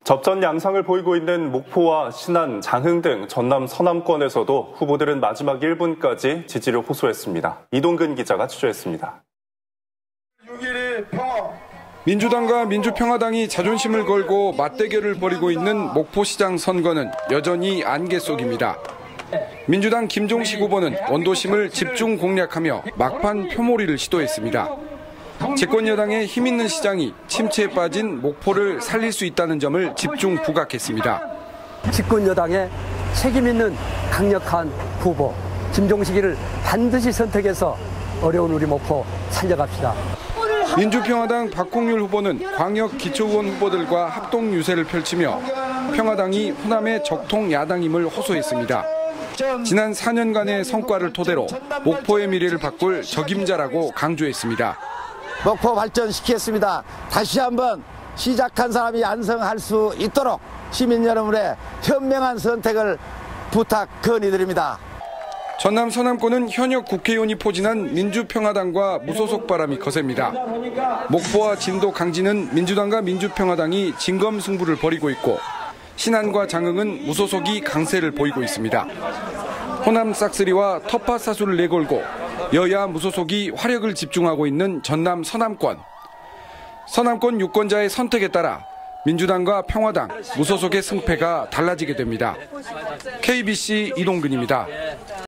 접전 양상을 보이고 있는 목포와 신안, 장흥 등 전남 서남권에서도 후보들은 마지막 1분까지 지지를 호소했습니다. 이동근 기자가 취재했습니다. 민주당과 민주평화당이 자존심을 걸고 맞대결을 벌이고 있는 목포시장 선거는 여전히 안개 속입니다. 민주당 김종식 후보는 원도심을 집중 공략하며 막판 표몰이를 시도했습니다. 집권여당의 힘있는 시장이 침체에 빠진 목포를 살릴 수 있다는 점을 집중 부각했습니다. 집권여당의 책임있는 강력한 후보 김종식이를 반드시 선택해서 어려운 우리 목포 살려갑시다. 민주평화당 박홍률 후보는 광역 기초의원 후보들과 합동 유세를 펼치며 평화당이 호남의 적통 야당임을 호소했습니다. 지난 4년간의 성과를 토대로 목포의 미래를 바꿀 적임자라고 강조했습니다. 목포 발전시키겠습니다. 다시 한번 시작한 사람이 완성할 수 있도록 시민 여러분의 현명한 선택을 건의드립니다. 전남 서남권은 현역 국회의원이 포진한 민주평화당과 무소속 바람이 거셉니다. 목포와 진도 강진은 민주당과 민주평화당이 진검승부를 벌이고 있고 신안과 장흥은 무소속이 강세를 보이고 있습니다. 호남 싹쓸이와 터파 사수를 내걸고 여야 무소속이 화력을 집중하고 있는 전남 서남권. 서남권 유권자의 선택에 따라 민주당과 평화당, 무소속의 승패가 달라지게 됩니다. KBC 이동근입니다.